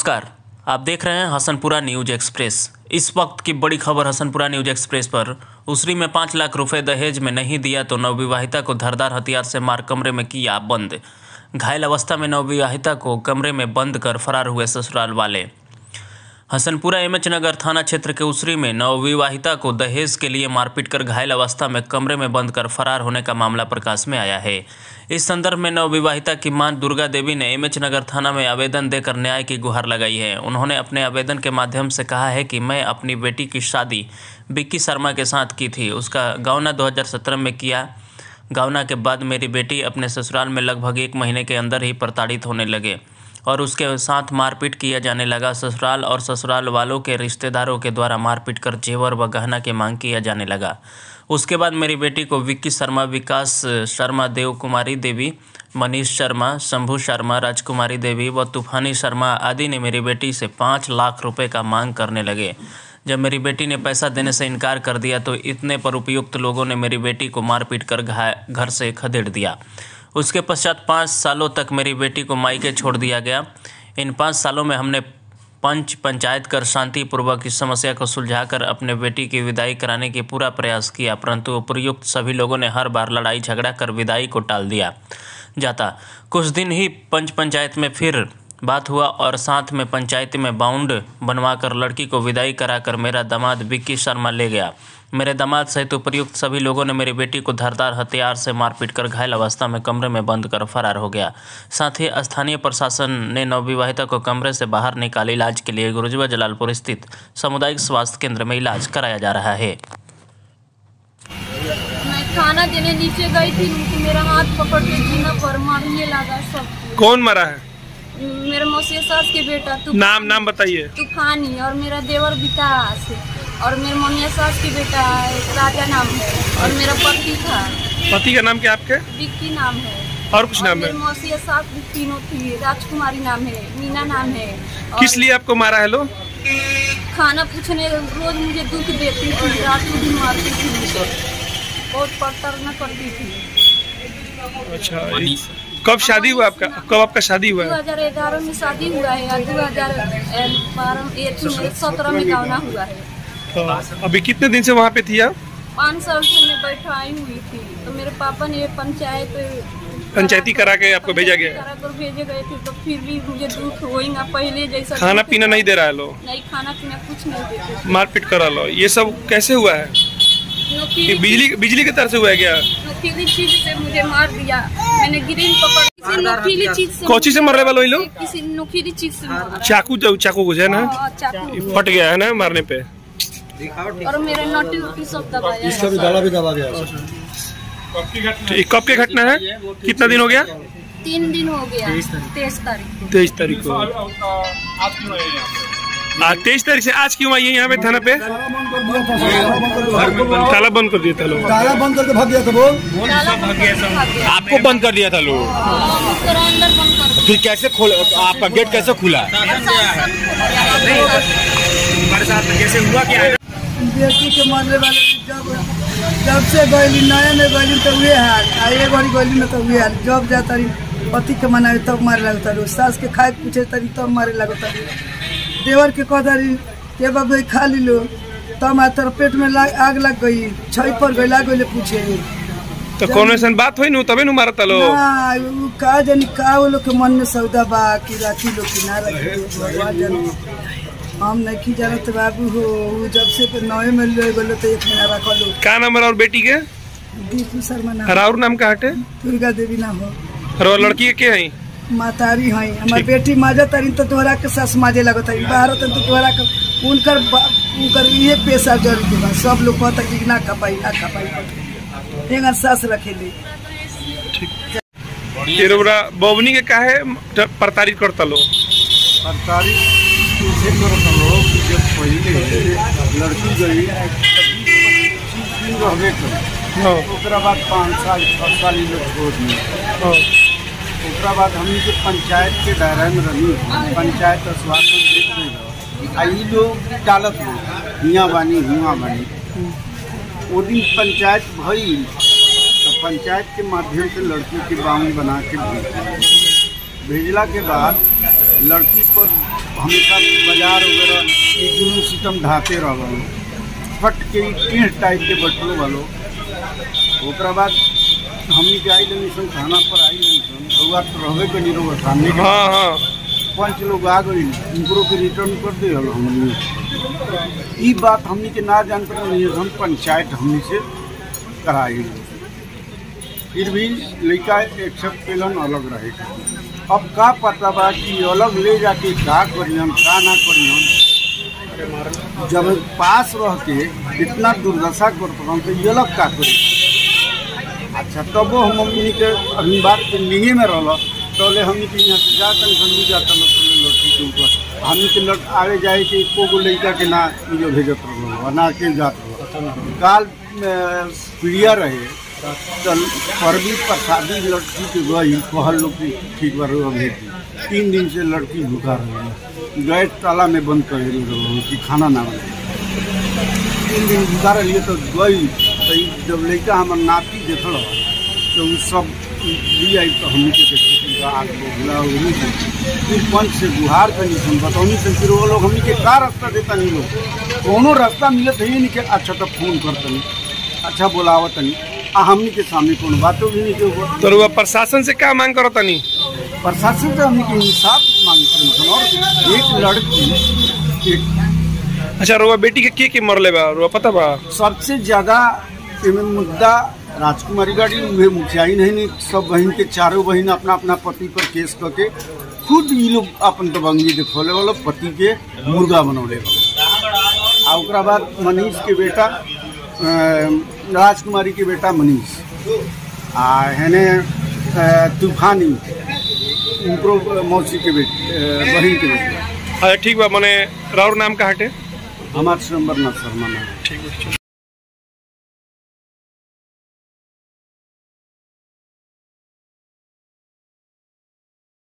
नमस्कार, आप देख रहे हैं हसनपुरा न्यूज एक्सप्रेस। इस वक्त की बड़ी खबर हसनपुरा न्यूज एक्सप्रेस पर। उसरी में 5 लाख रुपए दहेज में नहीं दिया तो नवविवाहिता को धारदार हथियार से मार कमरे में किया बंद। घायल अवस्था में नवविवाहिता को कमरे में बंद कर फरार हुए ससुराल वाले। हसनपुरा एमएच नगर थाना क्षेत्र के उसरी में नवविवाहिता को दहेज के लिए मारपीट कर घायल अवस्था में कमरे में बंद कर फरार होने का मामला प्रकाश में आया है। इस संदर्भ में नवविवाहिता की मां दुर्गा देवी ने एमएच नगर थाना में आवेदन देकर न्याय की गुहार लगाई है। उन्होंने अपने आवेदन के माध्यम से कहा है कि मैं अपनी बेटी की शादी विक्की शर्मा के साथ की थी। उसका गौना 2017 में किया। गौना के बाद मेरी बेटी अपने ससुराल में लगभग 1 महीने के अंदर ही प्रताड़ित होने लगे और उसके साथ मारपीट किया जाने लगा। ससुराल और ससुराल वालों के रिश्तेदारों के द्वारा मारपीट कर जेवर व गहना की मांग किया जाने लगा। उसके बाद मेरी बेटी को विक्की शर्मा, विकास शर्मा, देव कुमारी देवी, मनीष शर्मा, शंभू शर्मा, राजकुमारी देवी व तूफानी शर्मा आदि ने मेरी बेटी से 5 लाख रुपए का मांग करने लगे। जब मेरी बेटी ने पैसा देने से इनकार कर दिया तो इतने पर उपयुक्त लोगों ने मेरी बेटी को मारपीट कर घर से खदेड़ दिया। उसके पश्चात 5 सालों तक मेरी बेटी को मायके छोड़ दिया गया। इन 5 सालों में हमने पंचायत कर शांतिपूर्वक इस समस्या को सुलझाकर अपने बेटी की विदाई कराने की पूरा प्रयास किया, परंतु उपयुक्त सभी लोगों ने हर बार लड़ाई झगड़ा कर विदाई को टाल दिया जाता। कुछ दिन ही पंचायत में फिर बात हुआ और साथ में पंचायत में बाउंड बनवाकर लड़की को विदाई कराकर मेरा दामाद विक्की शर्मा ले गया। मेरे दामाद सहित उपयुक्त सभी लोगों ने मेरी बेटी को धारदार हथियार से मारपीट कर घायल अवस्था में कमरे में बंद कर फरार हो गया। साथ ही स्थानीय प्रशासन ने नवविवाहिता को कमरे से बाहर निकाल इलाज के लिए गुरुजवा जलालपुर स्थित सामुदायिक स्वास्थ्य केंद्र में इलाज कराया जा रहा है। मैं खाना देने नीचे गई थी, मेरा हाथ पकड़ के जीना पर मारने लगा। सब कौन मरा है? मेरे मौसी सास के बेटा नाम बताइए। तूफानी और मेरा देवर विकास और मेरे मम्मी सास की बेटा राजा नाम है और मेरा पति था। पति का नाम क्या आपके? विक्की नाम है। और कुछ नाम है? मेरी मौसी सास तीनों थी। राजकुमारी नाम है, मीना नाम है। किस लिए आपको मारा है लोग? खाना पूछने रोज मुझे दुख देती थी, रात को भी मारती थी, बहुत प्रताड़ना करती थी। अच्छा, कब शादी हुआ आपका? कब आपका शादी हुआ? 2011 में शादी हुआ है, 2017 में गौना हुआ है। तो अभी कितने दिन से वहाँ पे थी आप? 5 साल से मैं बैठाई हुई थी, तो मेरे पापा ने पंचायती करा के आपको भेजा गया? भेजे गए थे, तो फिर भी मुझे दुख होगा। पहले जैसा खाना पीना नहीं दे रहा है लोग? नहीं, खाना पीना कुछ नहीं देते। मारपीट करा लो। ये सब कैसे हुआ है? बिजली के तरह से हुआ है क्या? नुकीली चीज से मुझे मार दिया। मैंने ग्रीन पकड़ किसी नुकीली चीज से। कौन चीज से मर रहे वाले लोग? किसी नुकीली चीज से। चाकू कुछ है ना? फट गया है ना मारने पे। और मेरे नोटी वोटी सब दबाया। इसका भी गला भी दबा गया। कब की घटना है? कितना दिन हो गया? 3 दिन हो गया। 23 तारीख को। आज 23 तारीख से आज क्यों आई है यहाँ पे थाना पे? ताला बंद कर दिया था लोग। ताला बंद करके भाग गया था वो। आपको बंद कर दिया था लोग? फिर कैसे खोला? आपका गेट कैसे खुला? कैसे हुआ क्या? बेटी के मरने वाले जब से गैली नया में गैली तो हुए हाल, आइए बड़ी गैली में तो हुए हाल। जब जाता रही पति के मनावे तब मारे लगता रही, सास के खाए पूछे तरी तब मारे लगता रही, देवर के कदरी के बाबू खा ली लो तब तेरा पेट में आग लग गई, छई पर गई लाग गई पूछे। तो कौन ऐसा बात हुई? तबे नु मारता लो। का जानी का वो लोग के मन में सौदा बा कि राखी लोग की ना रखी, हम नहीं जानते बाबू हो। जब से नए में ले गलो तो 1 महीना रख लो। क्या नाम है और बेटी के? दीपू शर्मा नाम। और नाम का हटे? दुर्गा देवी नाम हो। और लड़की के क्या है? मातारी है। हमारी बेटी माजा तारी तो तोहरा के सास माजे लगता है, बाहर तो तोहरा के उनकर ये पेशा जरूरी बा। सब लोग कहता कि ना खपाई एंगा सास रखेली। बबनी के काहे प्रताड़ित करता लो? जब पहले लड़की गई ओकरा बाद 5 साल 6 साल लोग छोड़ दिए। ओकरा बाद हमनी के पंचायत के दायरा में रही, पंचायत आश्वासन देख रही लोग डालत हियाँ बानी। वो दिन पंचायत भई तो पंचायत के माध्यम से लड़की के बाउंड बना के भेजला के बाद लड़की पर हमेशा बाजार वगैरह ये जुलूम सितम ढाते रहो, फट के टेढ़ टाइप के बटलो वालो। ओकरा बाद हमनी के आई लनी सन थाना पर आई लनी सन, रउआ तो रहबे के नहीं रउआ सामने के। हाँ हाँ, 5 लोग आ गई, उनको के रिटर्न कर दे हलो हमनी। ई बात हमनी के ना जान कर नहीं, हम पंचायत हमनी से कराई, फिर भी लड़का एक्सेप्ट केलन अलग रहे। अब का पता बा कि अलग ले जाके का करियन का ना करियन। जब पास रह के इतना दुर्दशा करते तो ये अलग का करी। अच्छा तब हम हमनी के अभी बात पेंडिंगे में रहा, तोले हमनी के यहाँ से जाता नहीं जाता लड़की के ऊपर हमनी के लड़ आगे जाए कि एको गो लड़का के ना जो भेजत रहो ना के जात रहो। काल पीड़िया रहे तो परवीन प्रसादी लड़की के गई कहल लोग की ठीक बार भेज दी। 3 दिन से लड़की भूखा रही, गैस ताला में बंद कर रही कि खाना ना बने। 3 दिन भूखा रही तो गई, तो जब लड़का हमार नाती देख तो सब ली आई तो हमने के आग बोला फिर पंच से गुहार करनी सन बतौनी सन। फिर वो लोग हमने के का रास्ता देता नहीं, लोग कोनो रास्ता मिलत है नहीं कि अच्छा तो फोन करतनी, अच्छा बोलावत नहीं आ हमने के सामने कोनो बातों भी नहीं के। तो रुआ प्रशासन से क्या मांग करो तनी? प्रशासन से हमने के इंसाफ मांग करें। और एक लड़की एक अच्छा रुआ बेटी के मरले बा रुआ पता बा? सबसे ज्यादा मुद्दा राजकुमारी गाड़ी उहे मुखिया ही नहीं, सब बहन के चारों बहन अपना अपना पति पर केस करके खुद ये लोग अपन दबंगी दिखौले वाला पति के मुर्गा बनौले वाला। आ ओकरा बाद मनीष के बेटा राजकुमारी के बेटा मनीष आ हेने तूफानी उनको मौसी के बहन के बेटे। अच्छा ठीक बा, मने राउर नाम का हटे? हमारे नंबर ना शर्मा नाम। ठीक है।